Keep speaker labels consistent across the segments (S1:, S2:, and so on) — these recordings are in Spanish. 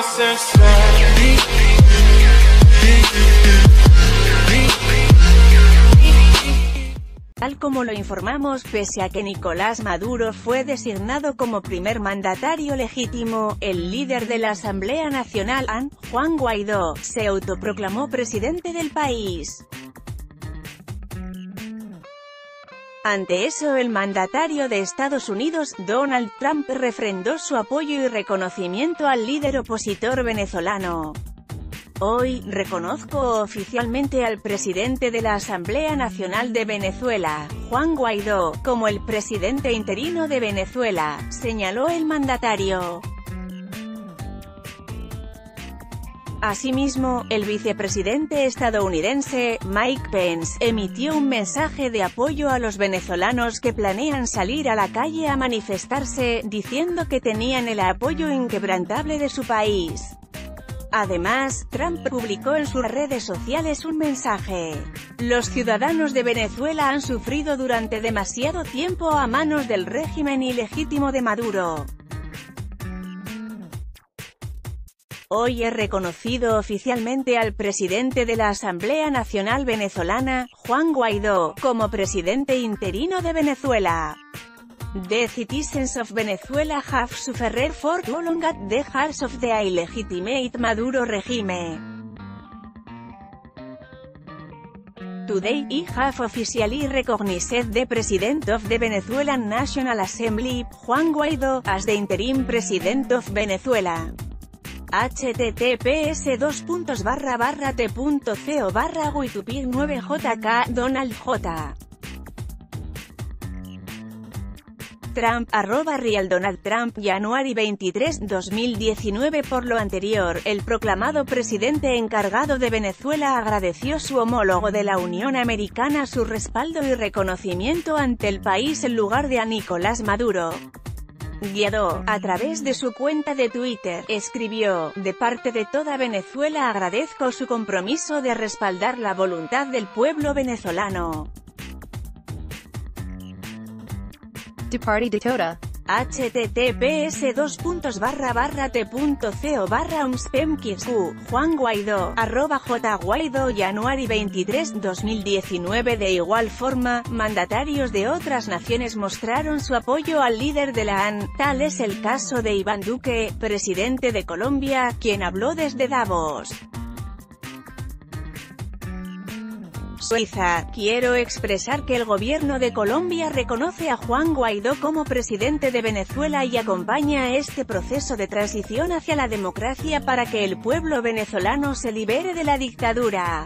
S1: Tal como lo informamos, pese a que Nicolás Maduro fue designado como primer mandatario legítimo, el líder de la Asamblea Nacional, Juan Guaidó, se autoproclamó presidente del país. Ante eso, el mandatario de Estados Unidos, Donald Trump, refrendó su apoyo y reconocimiento al líder opositor venezolano. Hoy, reconozco oficialmente al presidente de la Asamblea Nacional de Venezuela, Juan Guaidó, como el presidente interino de Venezuela, señaló el mandatario. Asimismo, el vicepresidente estadounidense, Mike Pence, emitió un mensaje de apoyo a los venezolanos que planean salir a la calle a manifestarse, diciendo que tenían el apoyo inquebrantable de su país. Además, Trump publicó en sus redes sociales un mensaje: "Los ciudadanos de Venezuela han sufrido durante demasiado tiempo a manos del régimen ilegítimo de Maduro. Hoy he reconocido oficialmente al presidente de la Asamblea Nacional Venezolana, Juan Guaidó, como presidente interino de Venezuela. The citizens of Venezuela have suffered for too long at the hands of the illegitimate Maduro regime. Today, I have officially recognized the President of the Venezuelan National Assembly, Juan Guaidó, as the interim President of Venezuela. https://t.co/witupig9jk Donald J. Trump, @Real Donald Trump, January 23, 2019. Por lo anterior, el proclamado presidente encargado de Venezuela agradeció a su homólogo de la Unión Americana su respaldo y reconocimiento ante el país en lugar de a Nicolás Maduro. Guaidó, a través de su cuenta de Twitter, escribió: "De parte de toda Venezuela agradezco su compromiso de respaldar la voluntad del pueblo venezolano.
S2: De parte de toda.
S1: https://t.co/umspemqq Juan Guaidó, @JGuaidó January 23, 2019". De igual forma, mandatarios de otras naciones mostraron su apoyo al líder de la AN, tal es el caso de Iván Duque, presidente de Colombia, quien habló desde Davos, Suiza. "Quiero expresar que el gobierno de Colombia reconoce a Juan Guaidó como presidente de Venezuela y acompaña este proceso de transición hacia la democracia para que el pueblo venezolano se libere de la dictadura".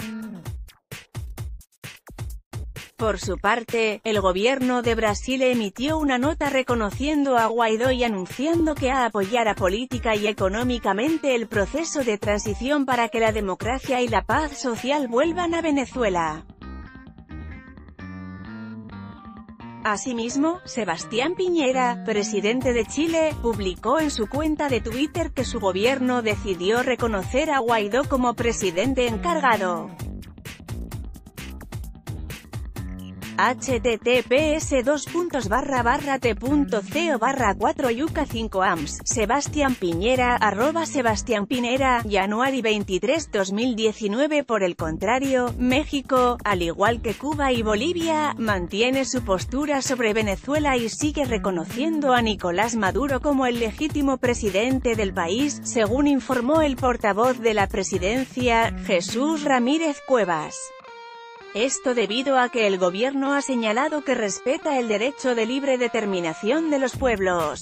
S1: Por su parte, el gobierno de Brasil emitió una nota reconociendo a Guaidó y anunciando que apoyará política y económicamente el proceso de transición para que la democracia y la paz social vuelvan a Venezuela. Asimismo, Sebastián Piñera, presidente de Chile, publicó en su cuenta de Twitter que su gobierno decidió reconocer a Guaidó como presidente encargado. https://t.co/4yuca5ams Sebastián Piñera, @Sebastián Pinera, January 23, 2019. Por el contrario, México, al igual que Cuba y Bolivia, mantiene su postura sobre Venezuela y sigue reconociendo a Nicolás Maduro como el legítimo presidente del país, según informó el portavoz de la presidencia, Jesús Ramírez Cuevas. Esto debido a que el gobierno ha señalado que respeta el derecho de libre determinación de los pueblos.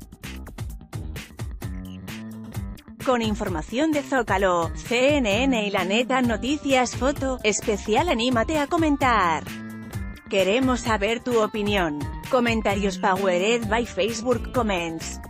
S1: Con información de Zócalo, CNN y La Neta Noticias. Foto especial. Anímate a comentar. Queremos saber tu opinión. Comentarios powered by Facebook Comments.